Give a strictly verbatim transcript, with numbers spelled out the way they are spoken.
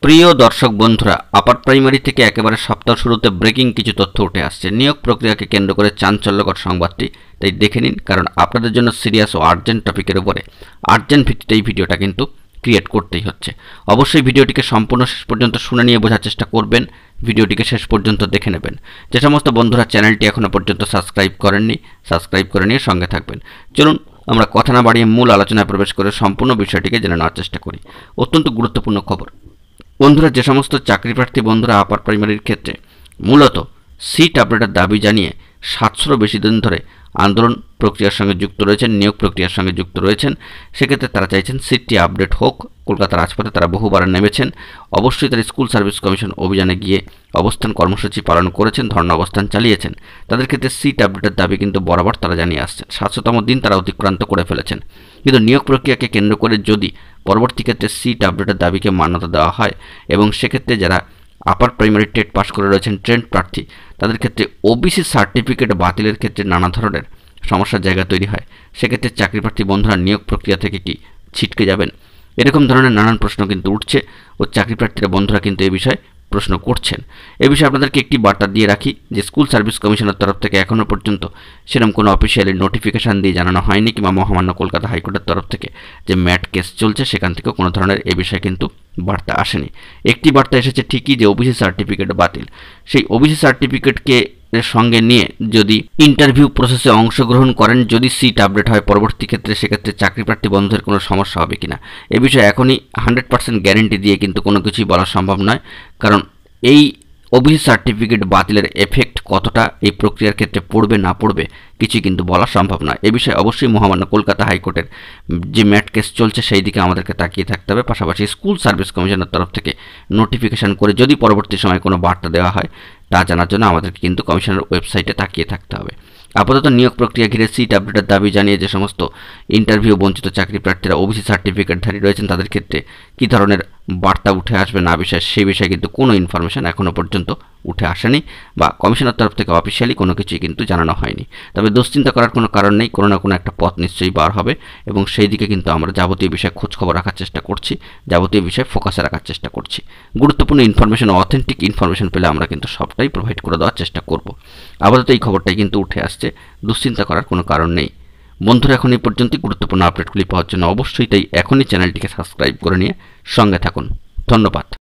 প্রিয় দর্শক বন্ধুরা, আপার প্রাইমারি থেকে একেবারে সপ্তাহ শুরুতে ব্রেকিং কিছু তথ্য উঠে আসছে নিয়োগ প্রক্রিয়াকে কেন্দ্র করে চাঞ্চল্যকর সংবাদটি। তাই দেখে নিন, কারণ আপনাদের জন্য সিরিয়াস ও আর্জেন্ট টপিকের উপরে আর্জেন্ট ভিত্তিতে এই ভিডিওটা কিন্তু ক্রিয়েট করতেই হচ্ছে। অবশ্যই ভিডিওটিকে সম্পূর্ণ শেষ পর্যন্ত শুনে নিয়ে বোঝার চেষ্টা করবেন, ভিডিওটিকে শেষ পর্যন্ত দেখে নেবেন। যে সমস্ত বন্ধুরা চ্যানেলটি এখনও পর্যন্ত সাবস্ক্রাইব করেননি, সাবস্ক্রাইব করে নিয়ে সঙ্গে থাকবেন। চলুন আমরা কথা না বাড়িয়ে মূল আলোচনায় প্রবেশ করে সম্পূর্ণ বিষয়টিকে জেনে নেওয়ার চেষ্টা করি। অত্যন্ত গুরুত্বপূর্ণ খবর বন্ধুরা, যে সমস্ত চাকরি প্রার্থী বন্ধুরা আপার প্রাইমারির ক্ষেত্রে মূলত সিট আপডেটের দাবি জানিয়ে সাতশোরও বেশি দিন ধরে আন্দোলন প্রক্রিয়ার সঙ্গে যুক্ত রয়েছেন, নিয়োগ প্রক্রিয়ার সঙ্গে যুক্ত রয়েছেন, সেক্ষেত্রে তারা চাইছেন সিটটি আপডেট হোক। কলকাতার রাজপথে তারা বহুবার নেমেছেন। অবশ্যই তারা স্কুল সার্ভিস কমিশন অভিযানে গিয়ে অবস্থান কর্মসূচি পালন করেছেন, ধর্ণা অবস্থান চালিয়েছেন। তাদের ক্ষেত্রে সিট আপডেটের দাবি কিন্তু বরাবর তারা জানিয়ে আসছেন। সাতশোতম দিন তারা অতিক্রান্ত করে ফেলেছেন। কিন্তু নিয়োগ প্রক্রিয়াকে কেন্দ্র করে যদি পরবর্তী ক্ষেত্রে সিট আপডেটের দাবিকে মান্যতা দেওয়া হয় এবং সেক্ষেত্রে যারা আপার প্রাইমারি টেট পাস করে রয়েছেন ট্রেন্ড প্রার্থী, তাদের ক্ষেত্রে ওবিসি সার্টিফিকেট বাতিলের ক্ষেত্রে নানা ধরনের সমস্যার জায়গা তৈরি হয়। সেক্ষেত্রে চাকরি প্রার্থী বন্ধুরা নিয়োগ প্রক্রিয়া থেকে কি ছিটকে যাবেন? এরকম ধরনের নানান প্রশ্ন কিন্তু উঠছে ও চাকরি প্রার্থীরা বন্ধুরা কিন্তু এই বিষয়ে প্রশ্ন করছেন। এ বিষয়ে আপনাদেরকে একটি বার্তা দিয়ে রাখি যে স্কুল সার্ভিস কমিশনের তরফ থেকে এখনও পর্যন্ত সেরকম কোনো অফিসিয়ালি নোটিফিকেশান দিয়ে জানানো হয়নি, কিংবা মহামান্য কলকাতা হাইকোর্টের তরফ থেকে যে ম্যাট কেস চলছে সেখান থেকেও কোনো ধরনের এ বিষয়ে কিন্তু বার্তা আসেনি। একটি বার্তা এসেছে ঠিকই যে ওবিসি সার্টিফিকেট বাতিল। সেই ওবিসি সার্টিফিকেটকে সঙ্গে নিয়ে যদি ইন্টারভিউ প্রসেসে অংশগ্রহণ করেন, যদি সিট আপডেট হয় পরবর্তী ক্ষেত্রে, সেক্ষেত্রে চাকরি প্রার্থী বন্ধুদের কোনো সমস্যা হবে কিনা এ বিষয়ে এখনই হান্ড্রেড পার্সেন্ট গ্যারেন্টি দিয়ে কিন্তু কোনো কিছুই বলা সম্ভব নয়। কারণ এই ওবিসি সার্টিফিকেট বাতিলের এফেক্ট কতটা এই প্রক্রিয়ার ক্ষেত্রে পড়বে না পড়বে কিছুই কিন্তু বলা সম্ভব নয়। এ বিষয়ে অবশ্যই মহামান্য কলকাতা হাইকোর্টের যে ম্যাট কেস চলছে সেই দিকে আমাদেরকে তাকিয়ে থাকতে হবে। পাশাপাশি স্কুল সার্ভিস কমিশনের তরফ থেকে নোটিফিকেশান করে যদি পরবর্তী সময় কোনো বার্তা দেওয়া হয় তা জানার জন্য আমাদেরকে কিন্তু কমিশনের ওয়েবসাইটে তাকিয়ে থাকতে হবে। আপাতত নিয়োগ প্রক্রিয়া ঘিরে সিট আপডেটের দাবি জানিয়ে যে সমস্ত ইন্টারভিউ বঞ্চিত চাকরি প্রার্থীরা ওবিসি সার্টিফিকেটধারী রয়েছেন তাদের ক্ষেত্রে কী ধরনের বার্তা উঠে আসবে না বিষয়ে সেই বিষয়ে কিন্তু কোনো ইনফরমেশান এখনও পর্যন্ত উঠে আসেনি, বা কমিশনের তরফ থেকে অফিসিয়ালি কোনো কিছুই কিন্তু জানানো হয়নি। তবে দুশ্চিন্তা করার কোনো কারণ নেই, কোনো না কোনো একটা পথ নিশ্চয়ই বার হবে এবং সেই দিকে কিন্তু আমরা যাবতীয় বিষয়ে খোঁজখবর রাখার চেষ্টা করছি, যাবতীয় বিষয়ে ফোকাসে রাখার চেষ্টা করছি। গুরুত্বপূর্ণ ইনফরমেশন, অথেন্টিক ইনফরমেশন পেলে আমরা কিন্তু সবটাই প্রোভাইড করে দেওয়ার চেষ্টা করব। আপাতত এই খবরটাই কিন্তু উঠে আসছে, দুশ্চিন্তা করার কোনো কারণ নেই। বন্ধুরা, এখন এই পর্যন্তই। গুরুত্বপূর্ণ আপডেটগুলি পাওয়ার জন্য অবশ্যই তাই এখনই চ্যানেলটিকে সাবস্ক্রাইব করে নিয়ে সঙ্গে থাকুন। ধন্যবাদ।